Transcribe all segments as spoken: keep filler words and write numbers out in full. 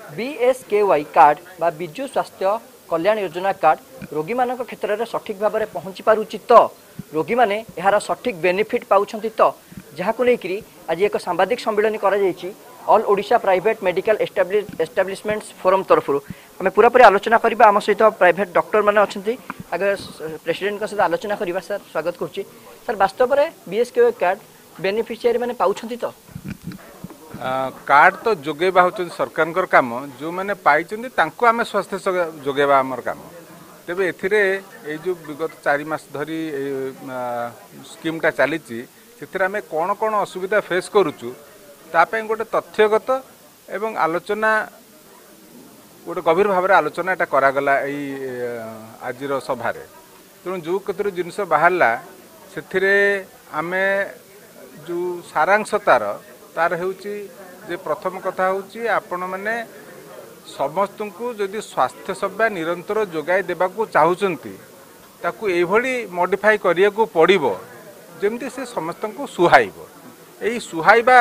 BSKY card बा विजु स्वास्थ्य Kalyan Yojana card रोगी मान क्षेत्र में सठिक भाव में पहुँची पारुची तो रोगी मैंने यार सठिक बेनिफिट पाँच तो जहाँ लेकिन आज एक सांबादिक सम्मेलन कर all Odisha private medical establishments forum तरफ आम पूरापूरी आलोचना करवा आम सहित प्राइवेट डॉक्टर मैंने अच्छा आगे प्रेसिडेंट सहित आलोचना करवा सर स्वागत करुच्ची सर वास्तव में बीएसके कार्ड बेनिफिशियरी मैंने पाँच तो कार्ड तो जोगेबा होचन सरकार काम जो मैंने पाई आम स्वास्थ्य जोगेबा आमर काम तेबे एथिरे ए जो विगत चार मास धरी स्कीमटा चली आम कौन कौन असुविधा फेस करुचु ताप गोटे तथ्यगत एवं आलोचना गोटे गभीर भाव में आलोचना एटा करागला आज सभार तेणु जो कतर जिनस बाहरला से आमे जो सारांश तार तार होउची जे प्रथम कथा होउची आपण माने समस्त को जदि स्वास्थ्य सेवा निरंतर जोगाई देबाकू चाहूचंती ताकू एभली मॉडिफाई करिया को पड़िबो जेमती से समस्त को सुहाइबो एई सुहाइबा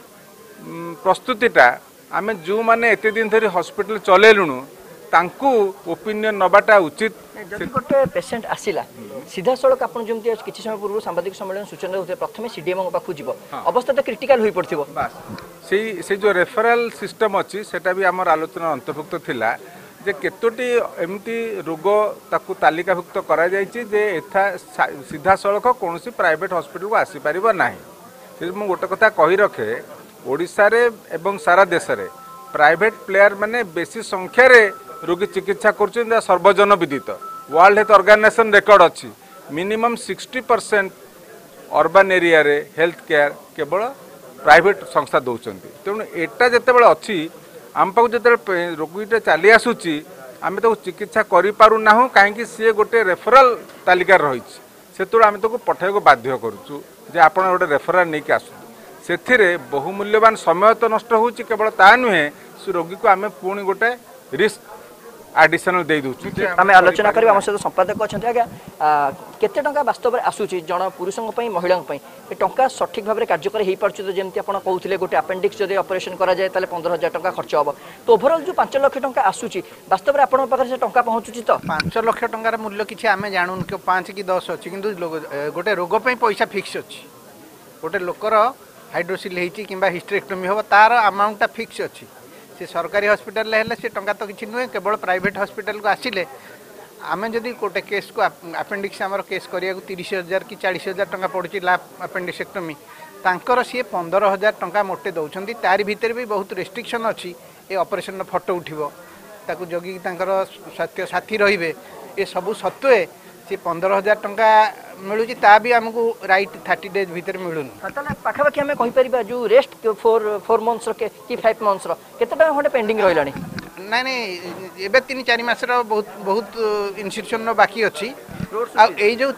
प्रस्तुतिटा आमे जो माने एते दिन धरी हॉस्पिटल चलेलुनु तांकू ओपिनियन नबाटा उचित जब गोटे पेसेंट आसिला सीधा सड़क आपन जमती किछि समय पूर्व सांबादिक सम्मेलन सूचना होते प्रथमे सीडीएम पाखु जीव अवस्था तो क्रिटिकल होई पड़थिबो से से जो रेफरल सिस्टम अच्छी सेटा भी आमर आलोचना अंतर्भुक्त थिला जे केतोटी एमती रोग ताकू तालिकाभुक्त करा जायछि जे एथा सीधा सड़क कोनोसी प्राइवेट हॉस्पिटल को आसी परिबो नाही से मु गोटे कथा कहि रखे ओडिसा रे एवं सारा देश रे प्राइवेट प्लेयर माने बेसी संख्या रे रोगी चिकित्सा कर सर्वजन विदित वर्ल्ड हेल्थ ऑर्गेनाइजेशन रेकर्ड अच्छी minimum sixty percent urban area रे हेल्थ केयर केवल प्राइवेट संस्था दौरान तेणु एटा जिते बड़े अच्छी आम पाक जो रोगीटे चली आसूची आम तो चिकित्सा करूना कहीं सी गोटे रेफरल तालिकार रही से आम तो पठाई को बाध्य करुचु जे आप गोटे रेफरल नहीं आसु से बहुमूल्यवान समय तो नष्ट हो केवल ता नुहे से रोगी को आम पुणी गोटे रिस्क एडिशनल दे दूँ आम आलोचना करें आम सहित संपादक अच्छा आज्ञा केते टंका वास्तव में आसूची जन पुरुषों महिला टंका सठिक भाव में कार्यकारी हो पार्छ तो जमी आप कहते गोटे अपेंडिक्स जब ऑपरेशन करा जाए ताले पंद्रह हजार टंका खर्च हम तो ओभरऑल जो पांच लाख टंका आसूची वास्तव में आपन पाखरे से टंका पहुँचुची तो पांच लाख टंकार मूल्य किसी आम जानून कि पाँच कि दस अच्छी कि गोटे रोग पैसा फिक्स अच्छी गोटे लोकर हाइड्रोसिल होती कि हिस्टेरेक्टोमी हम तार अमाउंटा फिक्स अच्छी से सरकारी हॉस्पिटल है से टंका तो किसी नुहे केवल प्राइवेट हॉस्पिटल को आसिले आम जदि गोटे केस को अपेंडिक्स आमर केस करिया तीस हजार कि चालीस हजार टंका पड़ुची लाभ अपेंडिसेक्टोमी तांकर सी पंदर हजार टंका मोटे दौरान तार भीतर भी बहुत रेस्ट्रिक्शन अच्छी ये ऑपरेशन फोटो उठिबो ताकू जगी तांकर स्वास्थ्य साथी रहिबे ये सबू सत्वे सी पंदर हजार टंका मिलूँ ता भी आमको राइट थर्टी डेज भीतर मिलून पाखापाखि आम कहीपर जो रेस्ट फोर फोर मंथ्स कि फाइव मंथ्स केते टका खंडे पेंडिंग रहिलानी ना नहीं एबे तीन चार मासर बहुत बहुत इन्स्टिट्यूशन बाकी अच्छी आई जो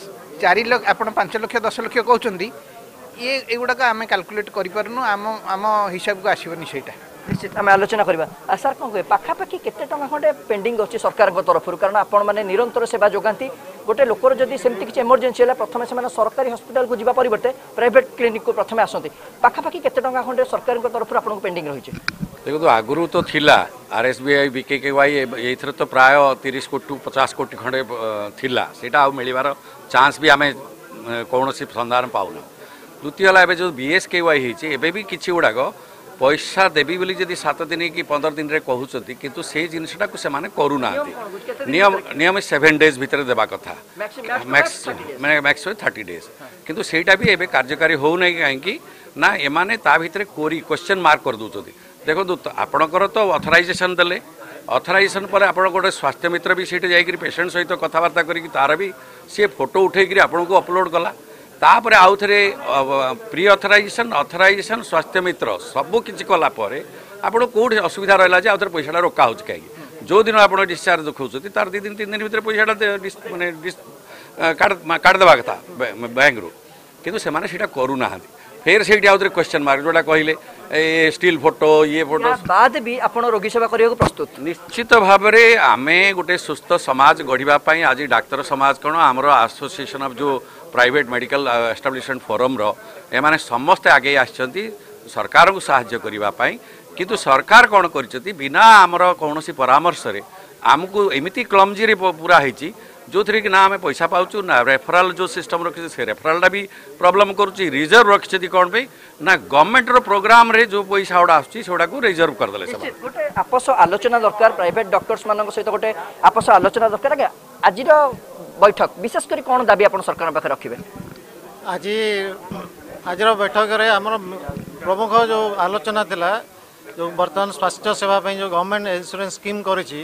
चार लाख आप पांच लाख दस लाख कहते ये एगुड़ाक आम कैलकुलेट करूँ आम आम हिसाब को आसबनी सेटा निश्चित आम आलोचना करवा सार कौन कहे पाखापाखि केते टंका खंडे पेंडिंग अच्छी सरकार तरफ कारण आपण मैंने निरंतर सेवा जोगाती गोटे लोकर जदि सेमती किसी इमरजेंसी है प्रथम से सरकारी हॉस्पिटल को जीवा परिवर्ते प्राइवेट क्लिनिक को प्रथम आसती पाखापाखि केते टंका खंडे सरकार तरफ आपको पेंडिंग रही देखो आगुरी तो थिला आरएसबीआई बीकेकेवाई एथर तो प्राय तीस कोटी पचास कोटी खंडे थिला सेटा आ मिलबार चांस भी आम कौन संधान पाऊना द्वितीय है जो बीएसकेवाई होती एबे भी किसी गुड़ाक पैसा देवी बोली जदि सात दिन कि पंद्रह दिन रे कहते किंतु से जिनटा को से करूना नियम नियम सेवेन डेज भितर देवा कथा मैक्स मैंने मैक्स थर्टी डेज किंतु सेटा भी एबे कार्यकारी हो नहीं कहीं ना एमाने ता भितर कोरी क्वेश्चन मार्क कर दूँ देखो आपणकर तो अथराइजेसन देले अथराइजेसन पर आप गोटे स्वास्थ्य मित्र भी सीट जाकि पेसेंट सहित कथबार्ता करी तार भी सी फोटो उठेकि आपन को अपलोड कला तापर आउ थे प्री अथराइजेसन अथराइजेसन स्वास्थ्य मित्र सबू किसी कलापर आपड़ कौट असुविधा रहा है आउ थे पैसा रोका हो कहीं जो दिन आप डिस्चार्ज देखते तार दी दिन तीन दिन भर पैसा मैंने काटिदेवा कथा बैंक रू कितु से करूना फिर से आउ थे क्वेश्चन मार्क जोटा कहले ए स्टिल फोटो ये फोटो बाद भी आप रोगी सेवा करने को प्रस्तुत निश्चित भाव में आम गोटे सुस्थ समाज गढ़ापी आज डाक्तर समाज कौन आमर एसोसिएशन ऑफ जो प्राइवेट मेडिकल एस्टाब्लिशमेंट फोरम रो एमाने समस्ते आगे आछंती सरकार को सहाय्य करने किंतु सरकार कौन कर बिना आमर कौन परामर्श आमको एमती क्लमजी पूरा होती जो थी कि ना आम पैसा पाचु ना रेफराल जो सिस्टम रखी से रेफरालटा भी प्रॉब्लम करुच्ची रिजर्व रखी कौन पे ना गवर्नमेंट रो प्रोग्राम रे जो पैसा गुड़ा आसुच्चा को रिजर्व करदे गोटे आपस आलोचना दरकार प्राइवेट डॉक्टर्स मान सहित गोटे आपस आलोचना दरकार आज्ञा आज बैठक विशेषकर कौन दाबी आप सरकार पाखे रखिए आज आज बैठक में आम प्रमुख जो आलोचना थिला जो बर्तमान स्वास्थ्य सेवा जो गवर्नमेंट इंश्योरेंस स्कीम करी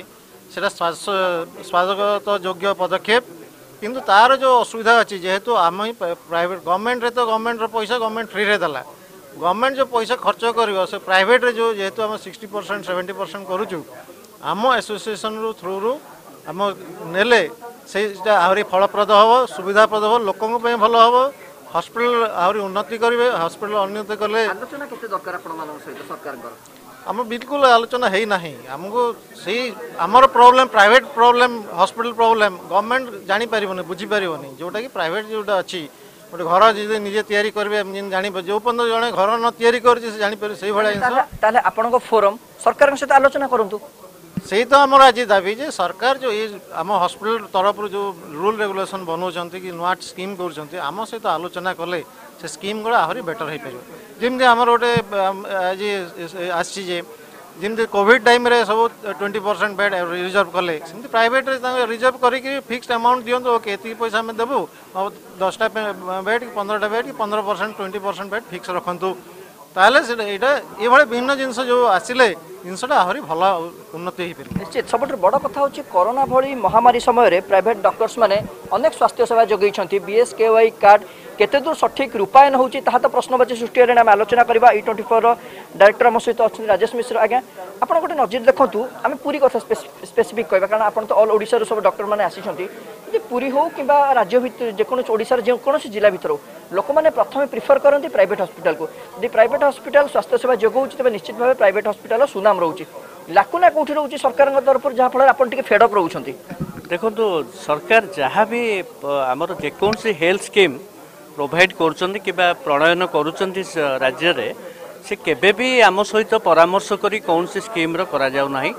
स्वागत योग्य पदक्षेप किंतु तार जो असुविधा अच्छी जेहेतु आम प्राइवेट गवर्नमेंट रे तो गवर्नमेंट पैसा गवर्नमेंट फ्री रे देला गवर्नमेंट जो पैसा खर्च कर से प्राइवेट रे जो जेहेतु आम सिक्सटी परसेंट सेवेन्टी परसेंट करुचु आम एसोसिएशन रु थ्रू रु आम नेले से आहरी फलप्रद हम सुविधाप्रद हम लोकों भल हम हॉस्पिटल आहरी उन्नति करेंगे हॉस्पिटल उन्नति कले आलोचना केते दरकार आपण मानक सहित सरकार आम बिल्कुल आलोचना है ना आमको से आमर problem private problem hospital problem government जापर बुझीपर जोटा कि प्राइवेट जोटा अच्छी गोटे घर जी निजे तैयारी करेंगे जान जो पर्यटन जड़े घर न तैयारी कर से भाई आपण फोरम सरकार सहित आलोचना करूँ से तो आमर आज दाबी जे सरकार जो ये आम हॉस्पिटल तरफ जो रूल रेगुलेशन बनाऊँ कि नुआ स्कीम कर आम सहित आलोचना कले से स्कीम गुड़ा आहरी बेटर हो पार जमी आमर गोटे आज आसी जमी कोविड टाइम रे सब ट्वेंटी परसेंट बेड रिजर्व कले सेमती प्राइवेट रिजर्व करके फिक्स्ड अमाउंट दिंतु ओके ये पैसा आम देवु दसटा बेड कि पंद्रहटा बेड कि पंद्रह percent twenty percent bed fix रखु ताहले यहाँ ये विभिन्न जिनस जो आसिले जिनसटा आहरी भल उन्नति हो पार निश्चित सब बड़ कथा हूँ कोरोना भली महामारी समय प्राइवेट डॉक्टर्स माने अनेक स्वास्थ्य सेवा जोगई बीएसकेवाई कार्ड केते दूर सठिक रूपायन होची ताहा तो प्रश्नवाची सृष्टि होने आम आलोचना करवा ई ट्वेंटी फोर डायरेक्टर आम सहित अच्छा राजेश मिश्र आज्ञा आप गोटे नजर देखूँ आम पूरी कथा स्पेसिफिक कहवा कारण आप ऑल ओडिशा सब डॉक्टर मैंने आसी पूरी हो कि राज्य भितर जेकोसी ओडिशार जेकोसी जिला भितर हो लोक मैंने प्रथम प्रिफर करती प्राइवेट हॉस्पिटल को यदि प्राइवेट हॉस्पिटल स्वास्थ्य सेवा जोगाऊँ तेज निश्चित भाव प्राइवेट हॉस्पिटल सुनाम रोचे लाकुना कौटी रोचे सरकार तरफ जहाँफल आप फेडअप रोच देखो सरकार जहाँ भी आमर जेकोसी हेल्थ स्कीम प्रोवाइड करुँच कि प्रणयन करुँच राज्य रे से केबे भी आम सहित परामर्श करी कौन सी स्कीम रो करा जाउ नाही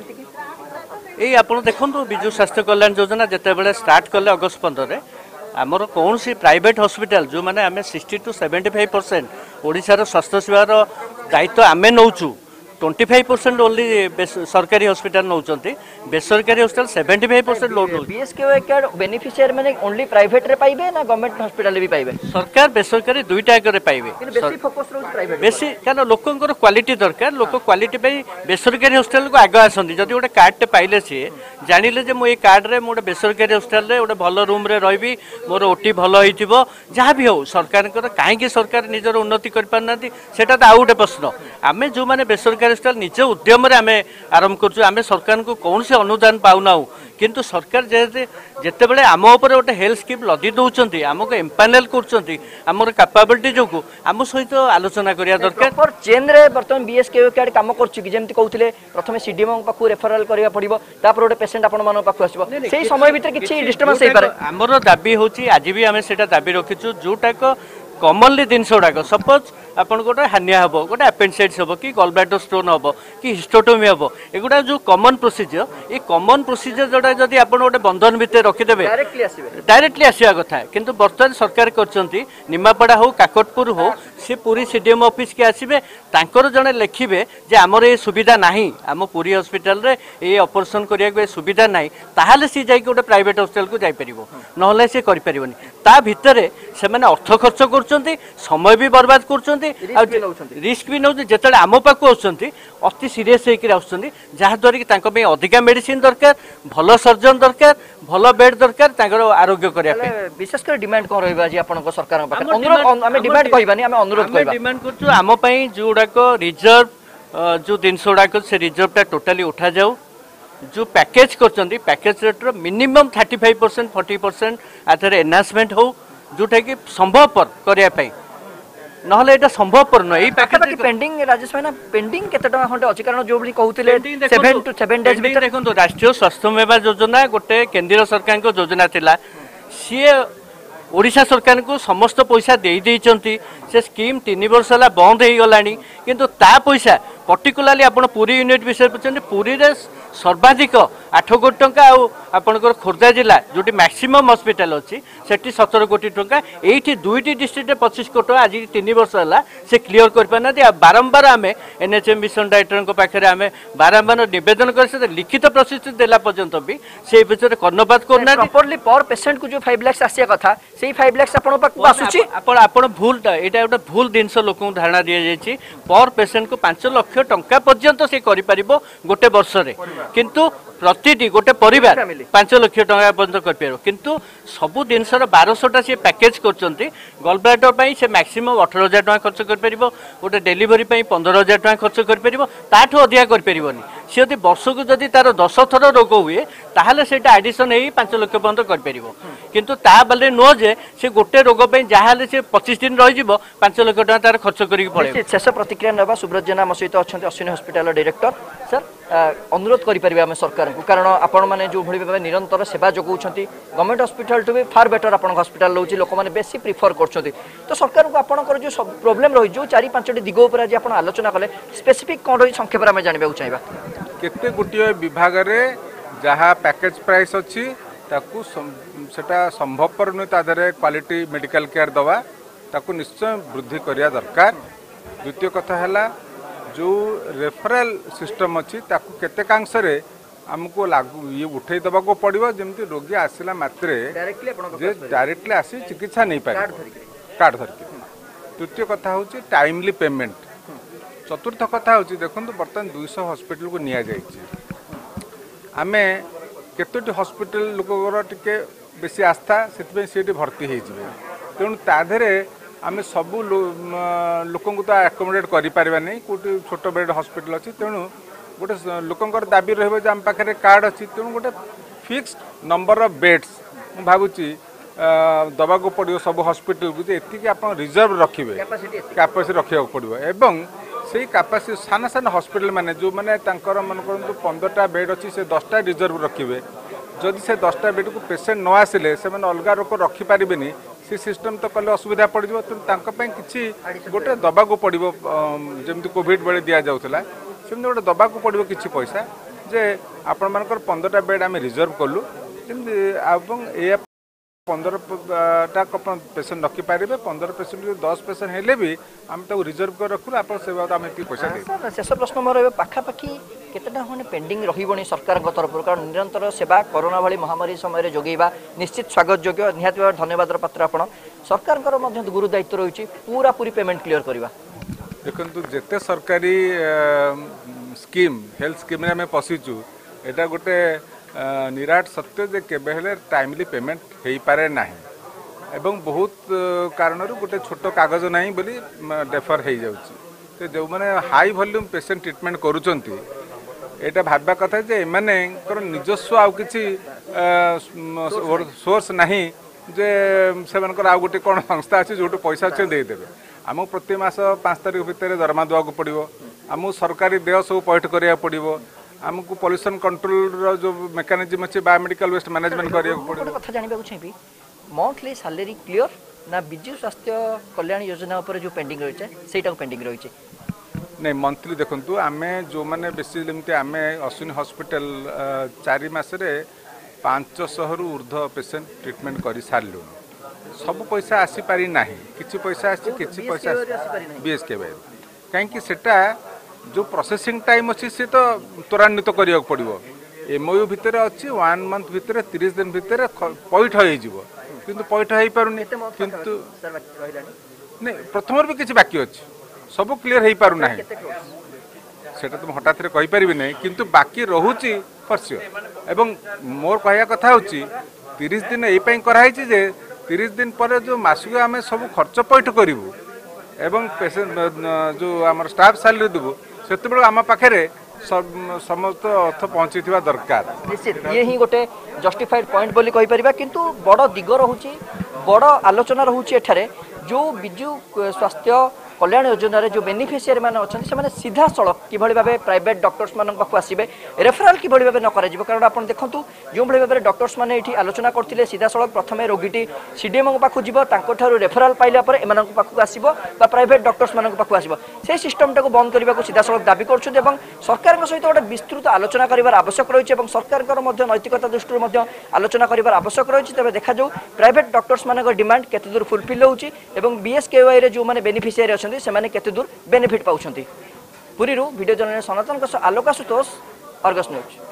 ये आपन देखंतु विजु स्वास्थ्य कल्याण योजना जेते बेले स्टार्ट कले अगस्त पंद्रह रे आमर कौन सी प्राइवेट हॉस्पिटल जो माने आमे sixty to seventy five percent ओडिशार स्वास्थ्य सेवार दायित्व आमे नौचु ट्वेंटी फाइव परसेंट ओनली सरकारी हॉस्पिटल नौचंती बेसरकारी hospital seventy five percent load नौ बीएसकेवाई कार्ड बेनिफिशियरी माने ओनली प्राइवेट रे पाइबे ना गवर्नमेंट हॉस्पिटल भी पाइबे सरकार बेसरकारी दुईटा करे पाइबे बेसी फोकस रहउछ प्राइवेट बेसी कारण लोकंकर क्वालिटी दरकार लोक क्वालिटी पे बेसरकारी हॉस्पिटल को आगे आसंती जदि गोटे कार्ड टे पाइले सी जानिले जे मो ए कार्ड रे मोटे बेसरकारी हॉस्पिटल रे गोटे भल रूम रे रहबी मोर ओटी भल होइतिबो जहाँ भी हो सरकार कहीं सरकार निजर उन्नति कर पारना सेटा तो आउ गोटे प्रश्न आमे जो माने बेसरकारी हॉस्पिटल निज उद्यम रे आमे आरंभ करछु आमे सरकार को कौन से अनुदान पाउना किंतु सरकार जेते जेते बेले आम ऊपर गोटे हेल्थ स्कीम लदी दउचंती आमको एम्पानेल करचंती हमर कैपेबिलिटी जोकु आम सहित आलोचना करिया दरकार पर चेन रे वर्तमान बीएसकेवाई कार्ड काम करछु कि जेमति कहउथिले प्रथमे सीडीएम पाखु रेफरल करिया पड़िबो तापर गोटे पेशेंट आपण मानो पाखु आसीबो सेही समय भीतर किछि डिस्टर्बेंस हे पारे हमर दाबी होची आज भी आमे सेटा दाबी रखिछु जोटा को कॉमनली जिनस गुड़ाक सपोज आपन गोटे हानिया हम गोटे अपेंडिसाइटिस हम कि गलब्लाडर स्टोन हम कि हिस्टोटोमी हम एगुड़ा जो कॉमन प्रोसीजर ये कॉमन प्रोसीजर जोटा जदि आप गोटे बंधन भितर रखिदेवे डायरेक्टली आसवा कथा किंतु बर्तमान सरकार करछंती निमापड़ा हो काकटपुर हो सी पूरी सीडीएम ऑफिस के आसीबे तांकर जने लिखिबे जे हमर ए सुविधा नाही आम पूरी हॉस्पिटल रे ए ऑपरेशन करिया को सुविधा नाही ताहाले सी जाई गोटे प्राइवेट हॉस्पिटल को जाई परिबो नहले से करि परिबोनी ता भितरे से माने अर्थ खर्च करछंती समय भी बर्बाद करछंती रिस्क भी नौ जो आम पाक अति सीरीयस होकर जहाँ द्वारा कि तांको अधिका मेडिसिन दरकार भल सर्जन दरकार भल बेड दरकार आरोग्य करने विशेषकर डिमांड कौन रही सरकार डिमांड कहबानी आम अनुरोध डिमांड करछु आम पई जो गुड़ाक रिजर्व जो जिनस गुड़ाक से रिजर्वटा टोटाली उठा जाऊ जो पैकेज करछंती पैकेज रेट्र minimum thirty five percent forty percent आधार एनहांसमेंट हो जोटा कि संभवपर करने नहले एटा संभवपर न एई पैकेज पेंडिंग राजेश भाई ना पेंडिंग केते टका खंडे अछि कारण जो बली कहउतिले सेवन टू सेवन डेज भीतर देखो राष्ट्रीय स्वास्थ्य सेवा योजना गोटे केंद्र सरकार को योजना थिला सी ओडिशा सरकार को समस्त पैसा दे देइचंती से स्कीम तीन वर्ष है बंद हो गलानी किंतु ता पैसा पर्टिकुलाली आपण पुरी यूनिट विषय पूछते पुरी रे सर्वाधिक आठ कोटी टंका आपंकर खोर्धा जिला जो मैक्सिमम हॉस्पिटल अच्छी सेठी सतर कोटी टंका ये दुईटी डिस्ट्रिक्ट पच्चीस कोटी आज तीन वर्ष है से क्लीयर कर पाना बारंबार आम एनएचएम मिशन डायरेक्टर पाखे आम बारंबार नवेदन कर लिखित प्रतिश्रुति देला पर्यंत भी से विषय कर्णपात करना प्रॉपर्ली पर पेशेंट को जो फाइव लाख आसिया कथा से फाइव लाख आपण पाखु आसुची आपण आपण भूल एटा गोटे भूल जिनस लोक धारणा दि जाइए पर पेशेंट को पांच लक्ष टंका पर्यंत से करि परिबो गोटे वर्ष रे किंतु प्रतिटी गोटे परिवार पांच लक्ष टंका पर्यंत कर किंतु सबू जिनसर बारशटा सी पैकेज कर गल ब्लाडर से मैक्सिमम अठर हजार टका खर्च कर गोटे डेलीवरी पंद्रह हजार टका खर्च कर अधिका कर सी यदि वर्ष को जदि तार दस थर रोग हुए ताहले सेटा एडिशन हो पांच लक्ष पर्यंत कर किंतु ता बेले नुह जे से गोटे रोग जहाँ से पच्चीस दिन रही पांच लक्ष टका तार खर्च कर शेष प्रतिक्रिया ना सुब्रत जेना आम सहित अच्छा अश्विनी हॉस्पिटल डायरेक्टर सर अनुरोध करें आम सरकार को कारण आपण मैंने जो भाई भाव निरंतर सेवा जगाऊँ गवर्नमेंट हॉस्पिटल टू भी फार बेटर आप हॉस्पिटल रोचे लोक मैंने बेसी प्रिफर कर तो सरकार को आपंकर जो सब प्रोब्लेम रही जो चार पांचटी दिग उपर आज आप आलोचना कले स्पेसिफिक कौन रही संक्षेप में जानवा चाहिए केते गोटे विभाग में जहाँ पैकेज प्राइस अच्छी ताकू सेटा संभवपर नुहे तादे क्वालिटी मेडिकल केयर दवा ताकू निश्चय वृद्धि करिया दरकार। द्वितीय कथा है जो रेफरल सिस्टम अच्छी ताकू केतेकांश रे आमको लागू ये उठे दबा को पड़ो जमती रोगी आसला मात्रे जे डायरेक्टली आसी चिकित्सा नहीं पाए कार्ड धरिक। तृतीय कथा हूँ टाइमली पेमेंट। चतुर्थ कथा हूँ देखो बर्तमान दुईश हॉस्पिटल को निया आमे केतोटी हॉस्पिटल लोकर टिके बेसी आस्था से भर्ती हो तेणु ताधे आम सबू लोक तो आकोमोडेट करें कौटी छोट बेड हॉस्पिटल अच्छी तेणु गोटे लोकंर दाबी रही आम पाखे कार्ड अच्छी तेणु गोटे फिक्स्ड नंबर ऑफ बेड्स मु भावुची दबा को पड़ो सब हॉस्पिटल को एति आप रिजर्व रखिए कैपेसिटी रखा पड़ो एवं से कैपेसिटी सान सान हॉस्पिटल माने जो माने तांकर मन करंतु पंद्रहटा बेड अच्छी से दसटा रिजर्व रखिए जदि से दसटा बेड को पेसेंट न आसिले से अलग रोक रखिपारे से सिस्टम तो कले असुविधा पड़ जाए तेनाली किसी गोटे दबा को पड़ो जमी कोविड बेले दि जाऊला सेमती गोटे दबा को पड़ो किसी पैसा जे आपण मानकर पंद्रहटा बेड आम रिजर्व कलु जमी पंद्रहटा पेसेंट रखिपारे पंद्रह पेसेंट दस पेसेंट हेले भी आम रिजर्व कर रखु आप से आम पैसा दे। शेष प्रश्न मोर पाखापाखि केतेटा होने पेंडिंग रही सरकार तरफ कारण निरंतर सेवा कोरोना भली महामारी समय जोगेबा निश्चित स्वागत योग्य निहाती भाव धन्यवाद पात्र आप सरकार गुरु दायित्व रही पूरा पूरी पेमेंट क्लियर करवा। देखु जिते सरकारी स्कीम हेल्थ स्कीम आम पशिचु एटा गोटे निराट सत्य जे केबे हेले टाइमली पेमेंट हो पारे ना एवं बहुत कारण गोटे छोट कागज नहीं बोली डेफर हो जाऊँगी जो मैंने हाई वॉल्यूम पेसेंट ट्रीटमेंट करुँच एटा भाबा कथा जे एमाने निजस्व आउ किछि सोर्स नहीं जे से आउ गोटे कौन संस्था अच्छी जो पैसा अच्छे देदेवे आमको प्रति मास पाँच तारीख भितर दरमा देवाक पड़ो आमको सरकारी देय सब पैठ करा पड़ो आमको पॉल्यूशन कंट्रोल जो मेकानिज्म अच्छे बायोमेडिकल वेस्ट मैनेजमेंट करा पड़ो। कथा जानवा चाहिए मंथली सैलरी क्लियर ना बिजु स्वास्थ्य कल्याण योजना उपर जो पेंडिंग रही है पेंडिंग रही नहीं मंथली देखु आम जो मैंने बेसी जमी आम अश्विनी हॉस्पिटल चारि मासरे पांच शह रु ऊर्ध पेसेंट ट्रीटमेंट कर सारू सब पैसा आसीपारी ना कि पैसा आसी कि पैसा बीएसके कहीं सेटा जो प्रोसेसिंग टाइम अच्छी सी तो त्वरान्वित करा पड़ो एमओयू भितर अच्छी वन मंथ भितर तीस दिन भितर पैठ हो पैठ हो पारे किंतु नहीं प्रथम भी किसी बाकी अच्छी सब क्लीयर हो पारना सेटा तो हठात कहीपर ना किंतु बाकी रोची फर्श्योर एवं मोर कहया कथा होची तीस दिन यही कराई जे तीस दिन पर जो मासक आम सब खर्च पैठ करूँ एवं पेसेंट जो आम स्टाफ सैलरी देवु से आम पाखे समस्त अर्थ पहुँची दरकार निश्चित ये ही गोटे जस्टिफाइड पॉइंट बोली कहि परिबा किंतु बड़ दिग रहूची बड़ आलोचना रहूची एठारे जो बिजु स्वास्थ्य कल्याण योजन जो बेनिफिशियरी मैंने अच्छा से सीधा सड़क कि भाव प्राइवेट डॉक्टर्स मान पाक आसवे रेफराल कि भाव न कर कारण आप देखूँ जो भाव में डॉक्टर्स मैंने ये आलोचना करते सीधा सड़क प्रथम रोगीटी सीडीएम पाक जीव रेफराल पाइला एम पाक आसो प्राइवेट डॉक्टर्स मान पाक आसो से सिस्टम टाक बंद करने को सीधा सड़क दाबी कर सरकार सहित गोटे विस्तृत आलोचना कर आवश्यक रही है सरकार नैतिकता दृष्टि आलोचना कर आवश्यक रही है तेज देखा प्राइवेट डॉक्टर्स मान डिमांड केते दूर फुलफिल होउची एवं बीएसकेवाई रे जो माने बेनिफिशियरी अछंती से माने केते दूर बेनिफिट पाउछंती। Puri video journalist Sanatan Alok Ashutosh Argus news.